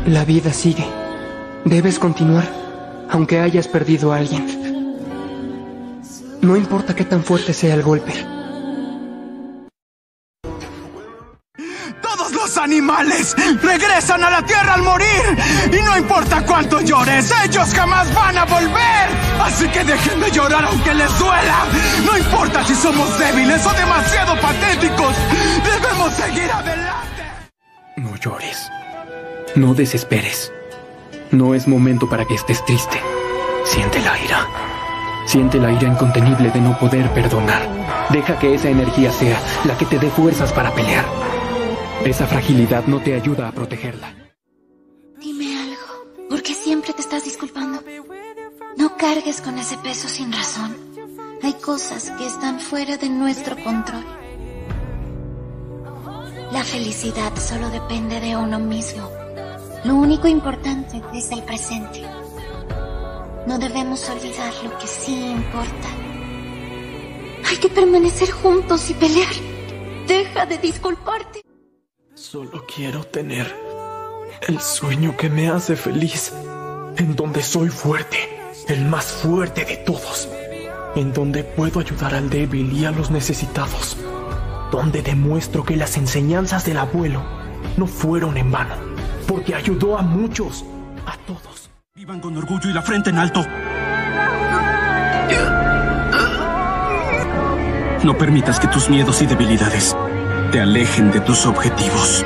La vida sigue. Debes continuar, aunque hayas perdido a alguien. No importa qué tan fuerte sea el golpe. ¡Todos los animales regresan a la tierra al morir! Y no importa cuánto llores, ellos jamás van a volver. Así que dejen de llorar aunque les duela. No importa si somos débiles o demasiado patéticos. Debemos seguir adelante. No llores. No desesperes. No es momento para que estés triste. Siente la ira. Siente la ira incontenible de no poder perdonar. Deja que esa energía sea la que te dé fuerzas para pelear. Esa fragilidad no te ayuda a protegerla. Dime algo. ¿Por qué siempre te estás disculpando? No cargues con ese peso sin razón. Hay cosas que están fuera de nuestro control. La felicidad solo depende de uno mismo. Lo único importante es el presente. No debemos olvidar lo que sí importa. Hay que permanecer juntos y pelear. Deja de disculparte. Solo quiero tener el sueño que me hace feliz, en donde soy fuerte, el más fuerte de todos, en donde puedo ayudar al débil y a los necesitados, donde demuestro que las enseñanzas del abuelo no fueron en vano, porque ayudó a muchos, a todos. Vivan con orgullo y la frente en alto. No permitas que tus miedos y debilidades te alejen de tus objetivos.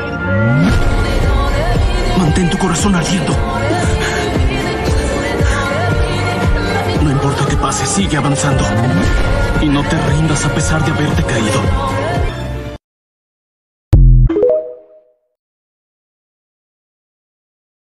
Mantén tu corazón ardiendo. No importa qué pase, sigue avanzando. Y no te rindas a pesar de haberte caído.